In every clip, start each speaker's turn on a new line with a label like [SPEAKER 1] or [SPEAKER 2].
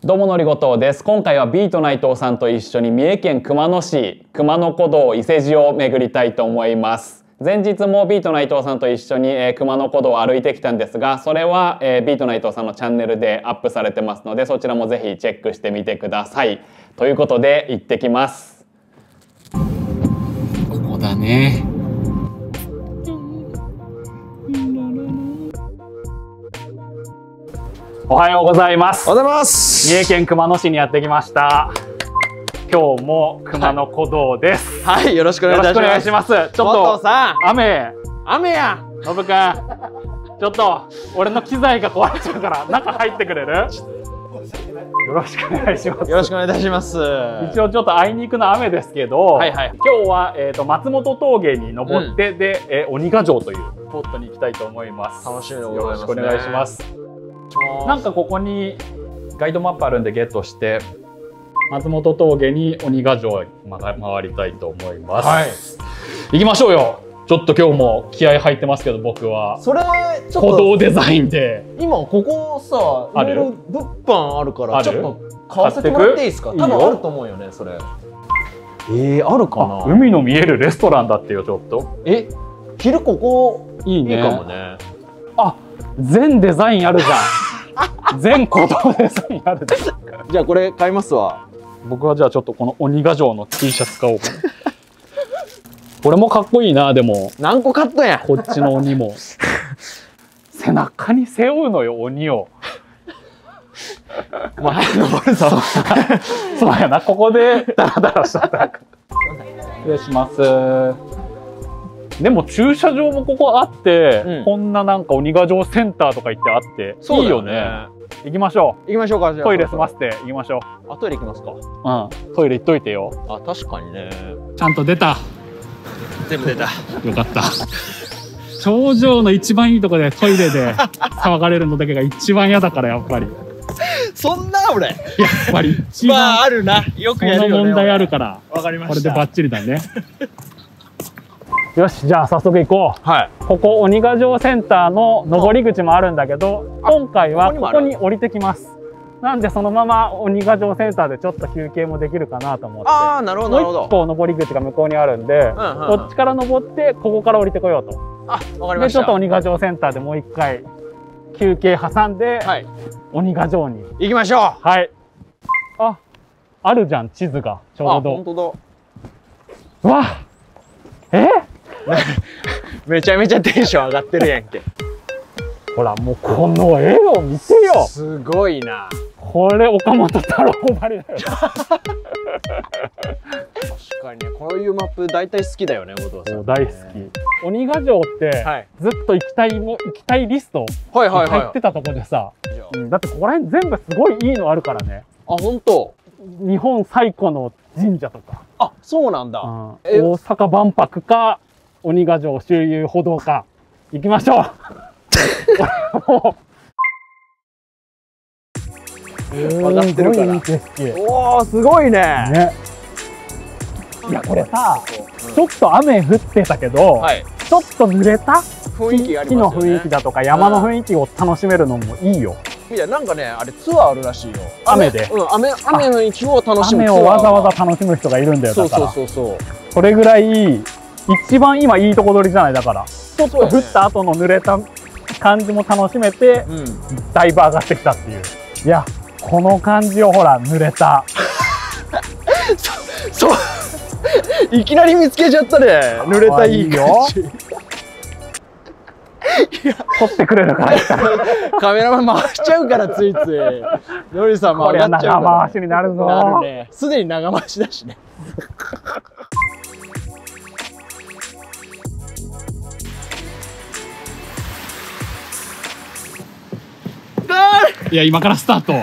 [SPEAKER 1] どうものりごとうです。今回はビート内藤さんと一緒に三重県熊野市熊野古道伊勢路を巡りたいと思います。前日もビート内藤さんと一緒に熊野古道を歩いてきたんですが、それはビート内藤さんのチャンネルでアップされてますので、そちらもぜひチェックしてみてください。ということで行ってきます。ここだね。おはようございます。
[SPEAKER 2] おはようございます。
[SPEAKER 1] 三重県熊野市にやってきました。今日も熊野古道です。
[SPEAKER 2] はい、よろしくお願いします。
[SPEAKER 1] ちょっと雨
[SPEAKER 2] や。
[SPEAKER 1] のぶくん、ちょっと俺の機材が壊れちゃうから中入ってくれる？よろしくお願いします。
[SPEAKER 2] よろしくお願いいたします。
[SPEAKER 1] 一応ちょっとあいにくの雨ですけど、今日は松本峠に登って、で鬼ヶ城というスポットに行きたいと思います。
[SPEAKER 2] 楽しみでございますね。
[SPEAKER 1] よろしくお願いします。なんかここにガイドマップあるんでゲットして松本峠に鬼ヶ城へ回りたいと思います。はい、行きましょうよ。ちょっと今日も気合入ってますけど、僕は
[SPEAKER 2] それちょっと
[SPEAKER 1] 古道デザインで
[SPEAKER 2] 今ここさ、いろいろ物販あるからちょっと買わせてもらっていいですか？多分あると思うよね、それ。あるかな。
[SPEAKER 1] 海の見えるレストランだってよ。ちょっと
[SPEAKER 2] 昼ここ
[SPEAKER 1] いいね。
[SPEAKER 2] いいかもね。
[SPEAKER 1] あ、全デザインあるじゃん。全古道デザインあるじゃん。
[SPEAKER 2] じゃあこれ買いますわ。
[SPEAKER 1] 僕はじゃあちょっとこの鬼ヶ城の T シャツ買おうかな。これもかっこいいな。でも
[SPEAKER 2] 何個買ったんや。
[SPEAKER 1] こっちの鬼も背中に背負うのよ、鬼を。
[SPEAKER 2] お前登るぞ。
[SPEAKER 1] そうやな、ここでダラダラしたら。失礼します。でも駐車場もここあって、こんななんか鬼ヶ城センターとか行ってあっていいよね。行きましょう。
[SPEAKER 2] 行きましょうか。
[SPEAKER 1] トイレ済ませて行きましょう。
[SPEAKER 2] あ、トイレ行きますか。
[SPEAKER 1] うん、トイレ行っといてよ。
[SPEAKER 2] あ、確かにね。
[SPEAKER 1] ちゃんと出た。
[SPEAKER 2] 全部出た。
[SPEAKER 1] よかった。頂上の一番いいとこでトイレで騒がれるのだけが一番嫌だから、やっぱり。
[SPEAKER 2] そんな俺。
[SPEAKER 1] やっぱり一番。
[SPEAKER 2] まああるな。よくやるよね。
[SPEAKER 1] その問題あるから。
[SPEAKER 2] わかりました。
[SPEAKER 1] これでバッチリだね。よし、じゃあ早速行こう。
[SPEAKER 2] はい。
[SPEAKER 1] ここ鬼ヶ城センターの上り口もあるんだけど、今回はここに降りてきます。なんでそのまま鬼ヶ城センターでちょっと休憩もできるかなと思って。
[SPEAKER 2] ああ、なるほどなるほど。
[SPEAKER 1] もう一個上り口が向こうにあるんで、こっちから登ってここから降りてこようと。
[SPEAKER 2] あ、わかりました。
[SPEAKER 1] でちょっと鬼ヶ城センターでもう一回休憩挟んで、鬼ヶ城に
[SPEAKER 2] 行きましょう。
[SPEAKER 1] はい。あるじゃん、地図がちょうど。
[SPEAKER 2] 本当
[SPEAKER 1] だ。うわ、
[SPEAKER 2] めちゃめちゃテンション上がってるやんけ。
[SPEAKER 1] ほら、もうこの絵を見てよ。
[SPEAKER 2] すごいな。
[SPEAKER 1] これ岡本太郎ばりだよ。
[SPEAKER 2] 確かにね、こういうマップ大体好きだよね、後藤さん。
[SPEAKER 1] 大好き。鬼ヶ城ってずっと行きたいリストに入ってたとこでさ、だってここら辺全部すごいいいのあるからね。
[SPEAKER 2] あ、本当。
[SPEAKER 1] 日本最古の神社とか。
[SPEAKER 2] あ、そうなんだ。
[SPEAKER 1] 大阪万博か鬼ヶ城周遊歩道か行きましょう。
[SPEAKER 2] 分かってるから。おお、すごいね。
[SPEAKER 1] いや、これさ、ちょっと雨降ってたけど、ちょっと濡れた木の雰囲気だとか山の雰囲気を楽しめるのもいいよ。
[SPEAKER 2] いや、なんかね、あれツアーあるらしいよ。
[SPEAKER 1] 雨で。
[SPEAKER 2] 雨の位置を楽しむ。
[SPEAKER 1] 雨をわざわざ楽しむ人がいるんだよ。だから。
[SPEAKER 2] そう。
[SPEAKER 1] それぐらい一番今いいとこ取りじゃない。だから。ちょっと降った後の濡れた感じも楽しめて、だいぶ上がってきたっていう。いや、この感じをほら、濡れた。
[SPEAKER 2] そう。いきなり見つけちゃったね。濡れたいい感じ。
[SPEAKER 1] 撮ってくれるから。
[SPEAKER 2] カメラマン回しちゃうから、ついつい。のりさんも上がっちゃうから。
[SPEAKER 1] 長回しになるぞ。
[SPEAKER 2] なるね。すでに長回しだしね。
[SPEAKER 1] いや、今からスタート。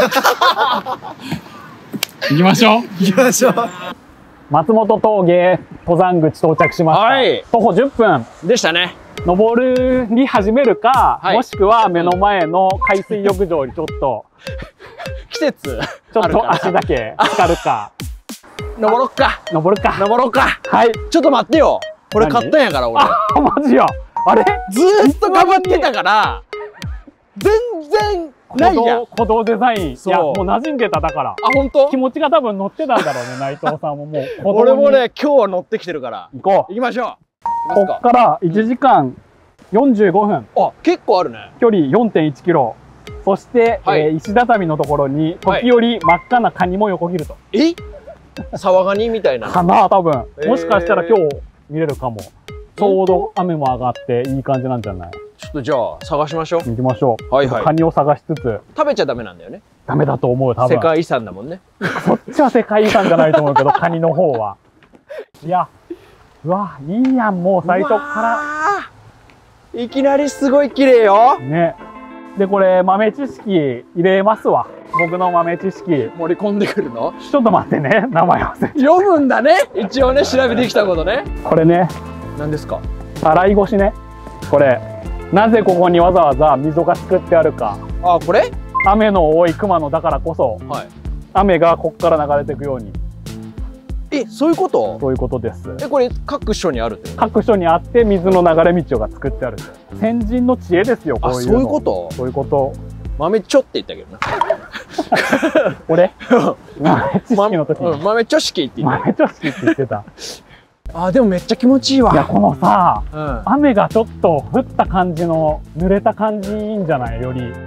[SPEAKER 1] 行きましょう。
[SPEAKER 2] 行きましょう。
[SPEAKER 1] 松本峠登山口到着しました。徒歩10分
[SPEAKER 2] でしたね。
[SPEAKER 1] 登り始めるか、もしくは目の前の海水浴場にちょっと
[SPEAKER 2] 季節
[SPEAKER 1] ちょっと足だけ浸かるか。
[SPEAKER 2] 登ろっか。
[SPEAKER 1] はい。
[SPEAKER 2] ちょっと待ってよ。これ買ったんやから俺。
[SPEAKER 1] あ、マジや。あれ？
[SPEAKER 2] ずーっと頑張ってたから全然
[SPEAKER 1] 鼓動デザイン。いや、もう馴染んでただから。
[SPEAKER 2] あ、本当？
[SPEAKER 1] 気持ちが多分乗ってたんだろうね、内藤さんももう。
[SPEAKER 2] 俺もね、今日は乗ってきてるから。
[SPEAKER 1] 行こう。
[SPEAKER 2] 行きましょう。
[SPEAKER 1] こっから1時間45分。
[SPEAKER 2] あ、結構あるね。
[SPEAKER 1] 距離 4.1 キロ。そして、石畳のところに、時折真っ赤なカニも横切ると。
[SPEAKER 2] サワガニみたいな。
[SPEAKER 1] かな、多分。もしかしたら今日見れるかも。ちょうど雨も上がっていい感じなんじゃない？
[SPEAKER 2] ちょっとじゃあ探しましょう。
[SPEAKER 1] 行きましょう。カニを探しつつ。
[SPEAKER 2] 食べちゃダメなんだよね。
[SPEAKER 1] ダメだと思う、多分。
[SPEAKER 2] 世界遺産だもんね。
[SPEAKER 1] そっちは世界遺産じゃないと思うけど、カニの方は。いや、うわ、いいやん、もう最初から。
[SPEAKER 2] いきなりすごい綺麗よ。
[SPEAKER 1] ね。で、これ、豆知識入れますわ。僕の豆知識。
[SPEAKER 2] 盛り込んでくるの？
[SPEAKER 1] ちょっと待ってね、名前忘れて。
[SPEAKER 2] 読むんだね。一応ね、調べてきたことね。
[SPEAKER 1] これね。
[SPEAKER 2] 何ですか？
[SPEAKER 1] 洗い越しね。これ、なぜここにわざわざ溝が作ってあるか。
[SPEAKER 2] あ、これ？
[SPEAKER 1] 雨の多い熊野だからこそ、雨がここから流れていくように。
[SPEAKER 2] そういうこと？
[SPEAKER 1] そういうことです。
[SPEAKER 2] これ各所にあるって？
[SPEAKER 1] 各所にあって水の流れ道が作ってある。先人の知恵ですよ、こういうの。
[SPEAKER 2] そういうこと？そういうこと。豆ちょって言ったけどな。
[SPEAKER 1] 俺？豆知識の時に。
[SPEAKER 2] 豆知識って言ってた。
[SPEAKER 1] 豆知識って言ってた。
[SPEAKER 2] あ、でもめっちゃ気持ちいいわ。
[SPEAKER 1] いや、このさ、雨がちょっと降った感じの濡れた感じいいんじゃない？より。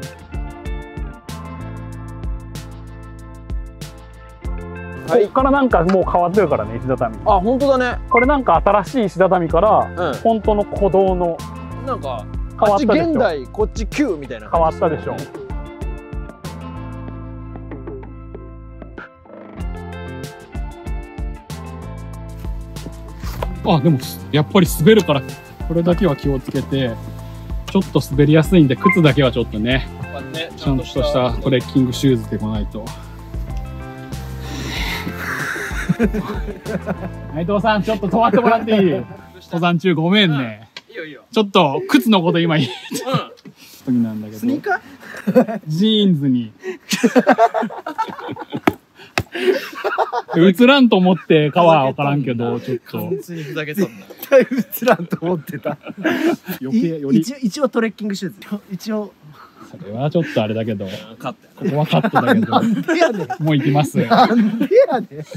[SPEAKER 1] こっからなんかもう変わってるからね、石畳。
[SPEAKER 2] あ、本当だね。
[SPEAKER 1] これなんか新しい石畳から、本当の鼓動の。
[SPEAKER 2] なんか、あっち現代、こっち旧みたいな。
[SPEAKER 1] 変わったでしょ。あ、でもやっぱり滑るからこれだけは気をつけて、ちょっと滑りやすいんで靴だけはちょっとね、ちゃんとしたトレッキングシューズで来ないと。内藤さん、ちょっと止まってもらっていい？登山中ごめんね。ちょっと靴のこと今言った時なんだけど、
[SPEAKER 2] スニーカ
[SPEAKER 1] ー？ジーンズに映らんと思ってかは分からんけど、ちょっと
[SPEAKER 2] 完全にふざけそうな。
[SPEAKER 3] 映らんと思ってた。
[SPEAKER 1] 余計より
[SPEAKER 3] 一応トレッキングシューズ。一応
[SPEAKER 1] それはちょっとあれだけど、こ
[SPEAKER 2] こ
[SPEAKER 1] こはカットだけど、
[SPEAKER 3] なんでやねん。
[SPEAKER 1] もう行きます。
[SPEAKER 3] なんでやねん。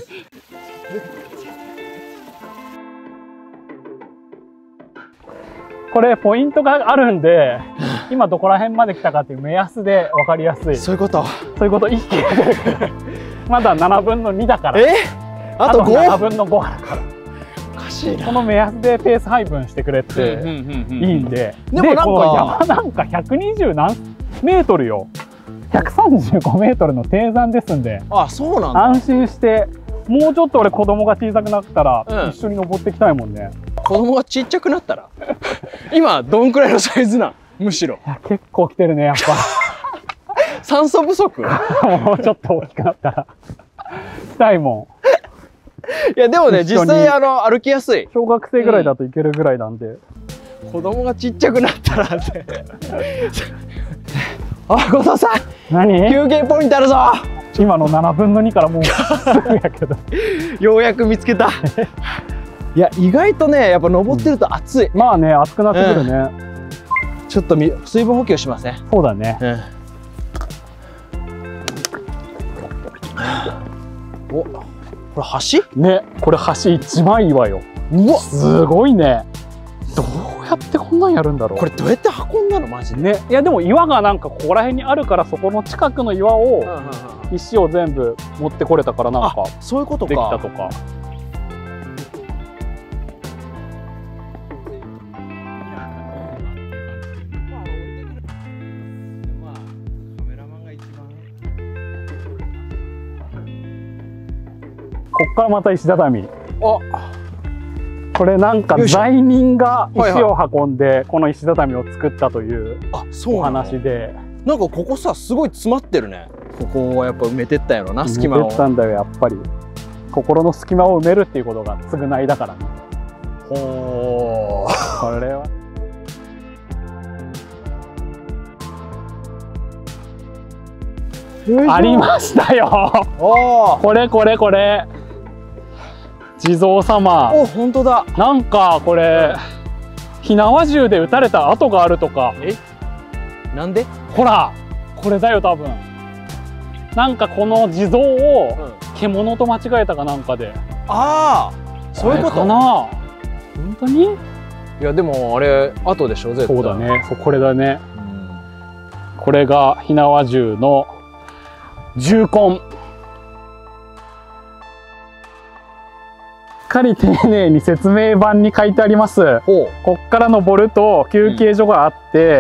[SPEAKER 1] これポイントがあるんで、今どこら辺まで来たかっていう目安で分かりやすい。
[SPEAKER 2] そういうこと。
[SPEAKER 1] そういうこと。一気にまだ7分の2だから。
[SPEAKER 2] あと 5？
[SPEAKER 1] 7分の5だから。おかしいな。この目安でペース配分してくれっていいんで。でもこの山なんか120何メートルよ。135メートルの低山ですんで。
[SPEAKER 2] あ、そうなんだ。
[SPEAKER 1] 安心して。もうちょっと俺子供が小さくなったら一緒に登っていきたいもんね。
[SPEAKER 2] 子供がちっちゃくなったら今どんくらいのサイズなん？むしろ。
[SPEAKER 1] いや、結構来てるね、やっぱ。
[SPEAKER 2] 酸素不足？
[SPEAKER 1] もうちょっと大きくなったら来たいも
[SPEAKER 2] ん。いやでもね、実際歩きやすい。
[SPEAKER 1] 小学生ぐらいだといけるぐらいなんで。
[SPEAKER 2] 子供がちっちゃくなったらってあ、後藤さん、
[SPEAKER 1] 何？
[SPEAKER 2] 休憩ポイントあるぞ。
[SPEAKER 1] 今の7分の2からもうすぐやけど
[SPEAKER 2] ようやく見つけた。いや、意外とね、やっぱ登ってると暑い。
[SPEAKER 1] まあね、暑くなってくるね。
[SPEAKER 2] ちょっと水分補給しますね。
[SPEAKER 1] そうだね。
[SPEAKER 2] お、これ橋？
[SPEAKER 1] ね、これ橋一番いいわよ。うわ、すごいね。どうやってこんなんやるんだろう。
[SPEAKER 2] これどうやって運んだのマジで。
[SPEAKER 1] ね、いやでも岩がなんかここら辺にあるから、そこの近くの岩を石を全部持ってこれたから、なんか
[SPEAKER 2] そういうことか。
[SPEAKER 1] できたとか。こっからまた石畳。これなんか罪人が石を運んでこの石畳を作ったというお話で、
[SPEAKER 2] なんかここさ、すごい詰まってるね。ここはやっぱ埋めてったやろな、隙間を。
[SPEAKER 1] 埋めてったんだよ、やっぱり。心の隙間を埋めるっていうことが償いだからね。
[SPEAKER 2] ほー。
[SPEAKER 1] これはありましたよ。これこれこれ。地蔵様。
[SPEAKER 2] お、本当だ。
[SPEAKER 1] なんかこれ火縄銃で撃たれた跡があるとか。
[SPEAKER 2] なんで？
[SPEAKER 1] ほら、 これだよ多分。なんかこの地蔵を獣と間違えたかなんかで。
[SPEAKER 2] ああ、そういうこと
[SPEAKER 1] かな。本当に？
[SPEAKER 2] いやでもあれ後でしょ絶対。
[SPEAKER 1] そうだね。そうこれだね。これが火縄銃の銃痕。しっかり丁寧に説明板に書いてあります。こっから登ると休憩所があって、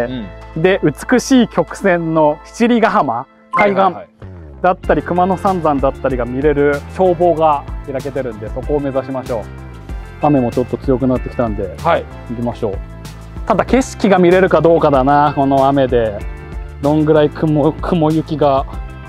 [SPEAKER 1] で美しい曲線の七里ヶ浜海岸だったり熊野三山だったりが見れる眺望が開けてるんで、そこを目指しましょう。雨もちょっと強くなってきたんで、行きましょう。ただ景色が見れるかどうかだな、この雨で。どんぐらい雲行きが。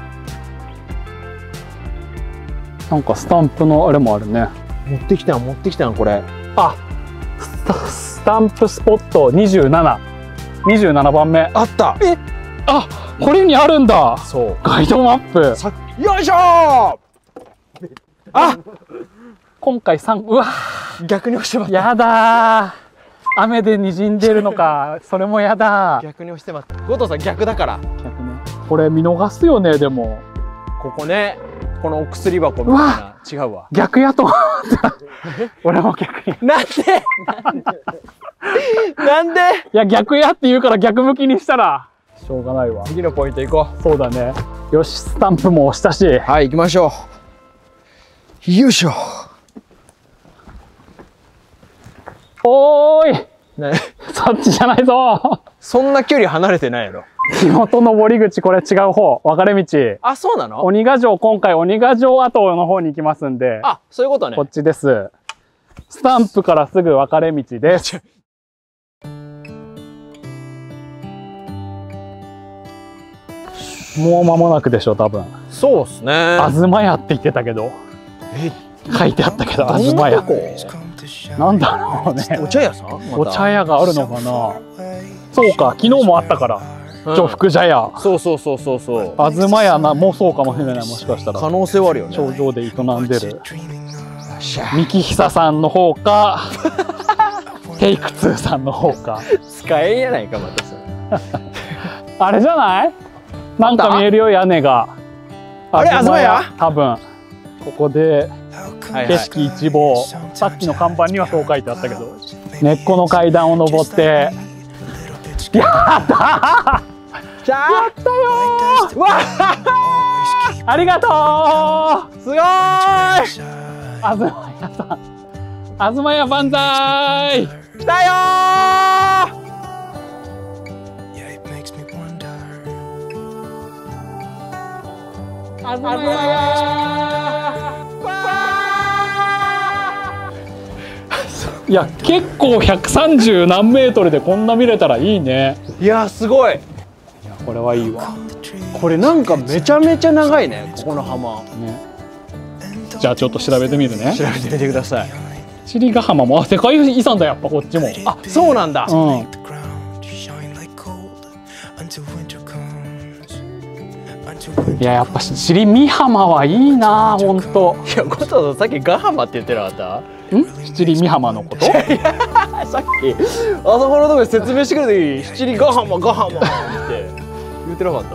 [SPEAKER 1] なんかスタンプのあれもあるね。
[SPEAKER 2] 持ってきたんこれ。
[SPEAKER 1] あ、スタンプスポット27番目。
[SPEAKER 2] あった。
[SPEAKER 1] あ、これにあるんだ。
[SPEAKER 2] そう。
[SPEAKER 1] ガイドマップ。
[SPEAKER 2] よいしょー。あ、
[SPEAKER 1] 今回3、うわ
[SPEAKER 2] 逆に押してまった。
[SPEAKER 1] やだー。雨で滲んでるのか、それもやだ。
[SPEAKER 2] 逆に押してまった。後藤さん逆だから。
[SPEAKER 1] 逆ね。これ見逃すよね、でも。
[SPEAKER 2] ここね、このお薬箱みたいな。違うわ。
[SPEAKER 1] 逆やと思った。俺も逆に。
[SPEAKER 2] なんでなんで
[SPEAKER 1] いや、逆やって言うから逆向きにしたら。しょうがないわ。
[SPEAKER 2] 次のポイント行こう。
[SPEAKER 1] そうだね。よし、スタンプも押したし。
[SPEAKER 2] はい、行きましょう。よいしょ。
[SPEAKER 1] おーい、そっちじゃないぞ。
[SPEAKER 2] そんな距離離れてないやろ。
[SPEAKER 1] 地元登り口、これ違う方、分かれ道。
[SPEAKER 2] あ、そうなの？
[SPEAKER 1] 鬼ヶ城、今回鬼ヶ城跡の方に行きますんで。
[SPEAKER 2] あ、そういうことね。
[SPEAKER 1] こっちです。スタンプからすぐ分かれ道です。もう間もなくでしょ、多分。
[SPEAKER 2] そうっすね。
[SPEAKER 1] 東屋って言ってたけど。書いてあったけど、東屋。なんだろうね。
[SPEAKER 2] お茶屋さん？
[SPEAKER 1] お茶屋があるのかな。そうか、昨日もあったから。重複茶屋。
[SPEAKER 2] そう。
[SPEAKER 1] 東屋もそうかもしれない、もしかしたら。
[SPEAKER 2] 可能性はあるよね。
[SPEAKER 1] 頂上で営んでる。三木久さんの方か。テイク2さんの方か。
[SPEAKER 2] 使えんやないか、またそれ。
[SPEAKER 1] あれじゃない？なんか見えるよ、屋根が。
[SPEAKER 2] あれ、東屋？
[SPEAKER 1] 多分。ここで。景色一望。さっきの看板にはそう書いてあったけど。根っこの階段を登って。やったー！やったよー！わありがとう！
[SPEAKER 2] すごーい！
[SPEAKER 1] 東屋さん。東屋万歳！
[SPEAKER 2] 来たよー！
[SPEAKER 1] 東屋！いや、結構130何メートルでこんな見れたらいいね。
[SPEAKER 2] いや、すごい。いや、
[SPEAKER 1] これはいいわ。
[SPEAKER 2] これなんかめちゃめちゃ長いね、ここの浜。
[SPEAKER 1] ね。じゃあちょっと調べてみるね。
[SPEAKER 2] 調べてみてください。
[SPEAKER 1] 七里ヶ浜も世界遺産だ、やっぱこっちも。
[SPEAKER 2] あ、そうなんだ。
[SPEAKER 1] うん。いや、やっぱ七里美浜はいいな、本当。
[SPEAKER 2] いや、後藤さんさっきガ浜って言ってなかった？
[SPEAKER 1] 七里美浜のこと？
[SPEAKER 2] さっきあそこのとこで説明してくれた時、七里ヶ浜って言ってなかった？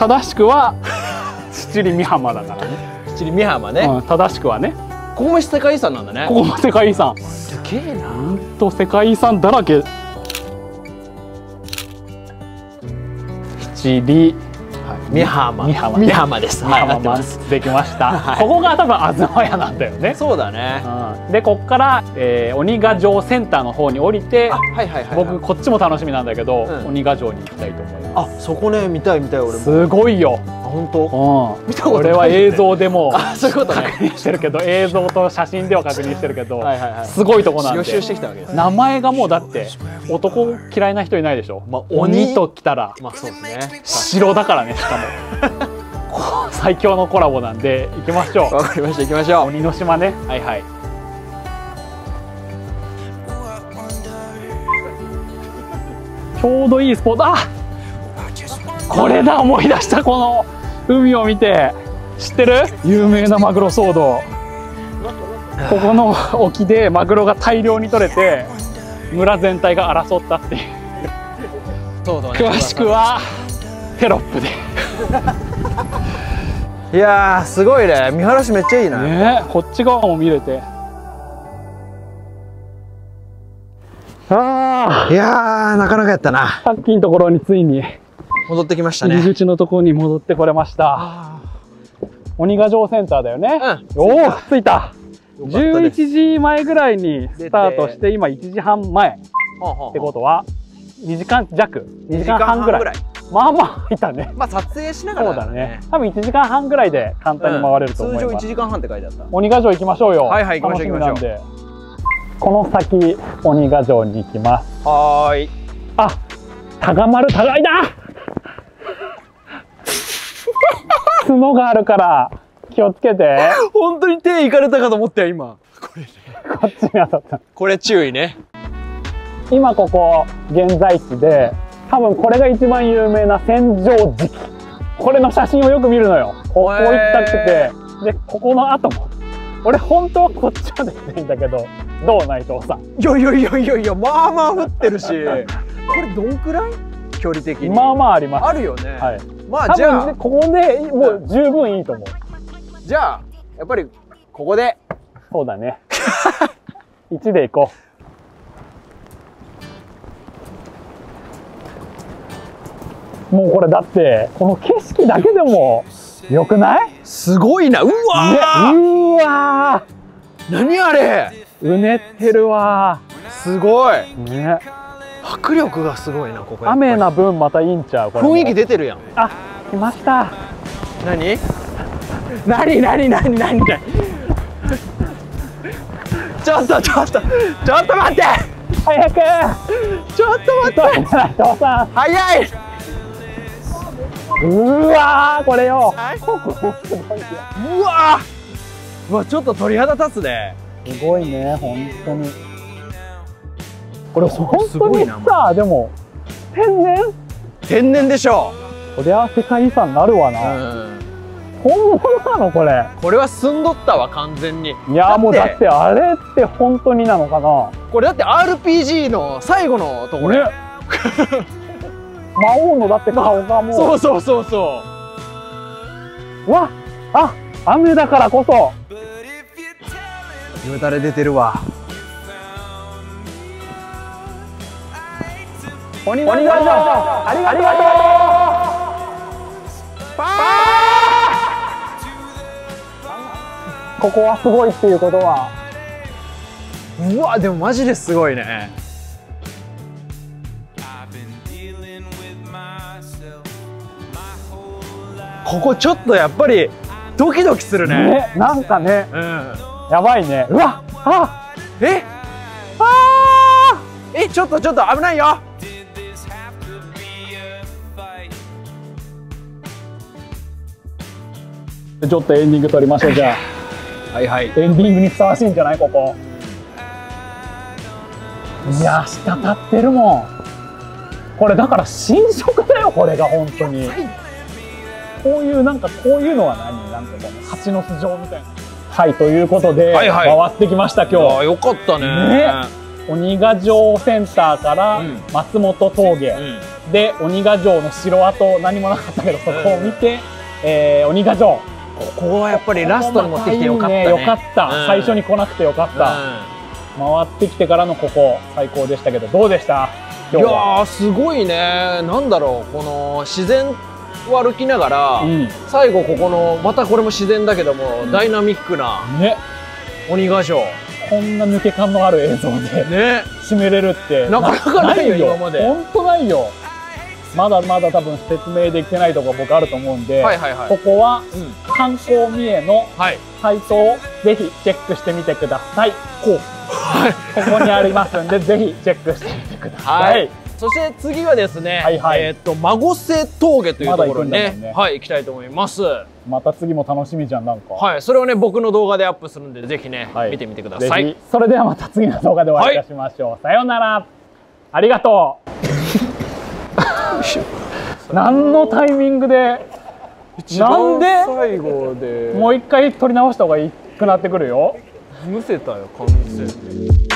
[SPEAKER 1] 正しくは七里美浜だからね。
[SPEAKER 2] 七里美浜ね。
[SPEAKER 1] 正しくはね。
[SPEAKER 2] ここも世界遺産なんだね。
[SPEAKER 1] ここも世界遺産。
[SPEAKER 2] すげえな。
[SPEAKER 1] ほんと世界遺産だらけ。七里
[SPEAKER 2] 美浜です。
[SPEAKER 1] はい、できました。ここが多分東屋なんだよね。
[SPEAKER 2] そうだね。
[SPEAKER 1] で、ここから鬼ヶ城センターの方に降りて、僕こっちも楽しみなんだけど、鬼ヶ城に行きたいと思います。
[SPEAKER 2] あ、そこね、見たい俺も。
[SPEAKER 1] すごいよ。
[SPEAKER 2] 本当？
[SPEAKER 1] 見たことない。俺は映像でも
[SPEAKER 2] そういうことね。
[SPEAKER 1] 確認してるけど、映像と写真では確認してるけど、すごいとこなんで。
[SPEAKER 2] 予習してきたわけです。
[SPEAKER 1] 名前がもうだって男嫌いな人いないでしょ。鬼ときたら、
[SPEAKER 2] まあそうですね。
[SPEAKER 1] 城だからね、しかも。最強のコラボなんで行きましょう。
[SPEAKER 2] わかりました、行きましょう。
[SPEAKER 1] 鬼の島ね。
[SPEAKER 2] はいはい。
[SPEAKER 1] ちょうどいいスポット。あ、これだ、思い出した。この海を見て知ってる？有名なマグロ騒動。ここの沖でマグロが大量に取れて村全体が争ったっていう。詳しくはテロップで
[SPEAKER 2] いやーすごいね、見晴らしめっちゃいいな。
[SPEAKER 1] ね、こっち側も見れて。ああ、
[SPEAKER 2] いやーなかなかやったな。
[SPEAKER 1] さっきのところについに
[SPEAKER 2] 戻ってきました
[SPEAKER 1] 入り
[SPEAKER 2] ね。
[SPEAKER 1] 口のところに戻ってこれました。鬼ヶ城センターだよね。
[SPEAKER 2] うん、
[SPEAKER 1] おお、着いた。
[SPEAKER 2] よかったです。
[SPEAKER 1] 11時前ぐらいにスタートして、今1時半前ってことは2時間弱、2時間半ぐらい。まあまあいたね。
[SPEAKER 2] まあ撮影しながら
[SPEAKER 1] そうだね。多分1時間半ぐらいで簡単に回れると思います。
[SPEAKER 2] 通常1時間半って書いてあった。
[SPEAKER 1] 鬼ヶ城行きましょうよ。
[SPEAKER 2] はいはい、行きましょう行きましょう。
[SPEAKER 1] この先鬼ヶ城に行きます。
[SPEAKER 2] はーい。
[SPEAKER 1] あ、タガ丸互いだ。角があるから気をつけて。
[SPEAKER 2] 本当に手いかれたかと思ったよ今。これね。
[SPEAKER 1] こっちに当たった。
[SPEAKER 2] これ注意ね。
[SPEAKER 1] 今ここ現在地で、多分これが一番有名な千畳敷。これの写真をよく見るのよ。ここ行きたくて、でここの後も。俺本当はこっちまで行っていいんだけど、どう内藤さん。
[SPEAKER 2] いやいやいやいやいや、まあまあ降ってるし。これどんくらい？距離的に。
[SPEAKER 1] まあまああります。
[SPEAKER 2] あるよね。はい。ま
[SPEAKER 1] あ
[SPEAKER 2] じゃあ、
[SPEAKER 1] ね、ここでもう十分いいと思う。
[SPEAKER 2] じゃあやっぱりここで。
[SPEAKER 1] そうだね。1で行こう。もうこれだってこの景色だけでも良くない？
[SPEAKER 2] すごいな。うわー、
[SPEAKER 1] ね、うわ
[SPEAKER 2] ー、何あれ。
[SPEAKER 1] うねってるわ。
[SPEAKER 2] すごい
[SPEAKER 1] ね。
[SPEAKER 2] 迫力がすごいな、ここ。
[SPEAKER 1] 雨な分またいいんちゃう？これ
[SPEAKER 2] 雰囲気出てるやん。
[SPEAKER 1] あ、来ました。
[SPEAKER 2] 何ちょっと待って、
[SPEAKER 1] 早く。
[SPEAKER 2] ちょっと待って、
[SPEAKER 1] 内藤さん
[SPEAKER 2] 早い。
[SPEAKER 1] うわー、これよ。
[SPEAKER 2] うわー、うわ、ちょっと鳥肌立つね。
[SPEAKER 1] すごいね、本当に。これ本当にさ、でも天然
[SPEAKER 2] でしょ。
[SPEAKER 1] こりゃ世界遺産になるわな。本物なのこれ。
[SPEAKER 2] これは住んどったわ完全に。
[SPEAKER 1] いやもうだってあれって本当になのかな。
[SPEAKER 2] これだって RPG の最後のところ。ね、
[SPEAKER 1] 魔王のだって顔がもう。
[SPEAKER 2] そう。
[SPEAKER 1] うわ、あ、雨だからこそ。
[SPEAKER 2] よだれ出てるわ。
[SPEAKER 1] 鬼ヶ城ありがとう。ここはすごいっていうことは。
[SPEAKER 2] うわ、でもマジですごいね。ここちょっとやっぱりドキドキするね。
[SPEAKER 1] なんかね、やばいね。うわ、あ、
[SPEAKER 2] ちょっと危ないよ。
[SPEAKER 1] ちょっとエンディング撮りましょう。じゃあ
[SPEAKER 2] はい、
[SPEAKER 1] エンディングにふさわしいんじゃないここ。いや、滴ってるもん。これだから新色だよ、これが本当に。こういうなんかこういうのはなんかこの蜂の巣状みたいな。はい、ということで、回ってきました今日。
[SPEAKER 2] よかったね。
[SPEAKER 1] 鬼ヶ城センターから松本峠、で鬼ヶ城の城跡何もなかったけどそこを見て、鬼ヶ城。
[SPEAKER 2] ここはやっぱりラストに持ってきてよかったね。
[SPEAKER 1] よかった、最初に来なくてよかった、回ってきてからのここ最高でしたけど、どうでした今日は？
[SPEAKER 2] いやーすごいね。なんだろう、この自然を歩きながら、最後ここのまたこれも自然だけども、ダイナミックな鬼ヶ城、
[SPEAKER 1] こんな抜け感のある映像で締めれるって
[SPEAKER 2] なかなかないよ今まで。
[SPEAKER 1] 本当ないよ。まだまだ多分説明できてないところ僕あると思うんで、ここは観光三重のサイトをぜひチェックしてみてください。ここにありますんでぜひチェックしてみてください。
[SPEAKER 2] そして次はですね、孫瀬峠というところにね、行きたいと思います。
[SPEAKER 1] また次も楽しみじゃん。なんか
[SPEAKER 2] それをね僕の動画でアップするんでぜひね見てみてください。
[SPEAKER 1] それではまた次の動画でお会いいたしましょう。さようなら。ありがとう。何のタイミングでなんで
[SPEAKER 2] 最後で
[SPEAKER 1] もう一回撮り直した方がいいくなってくるよ。
[SPEAKER 2] むせたよ完全に。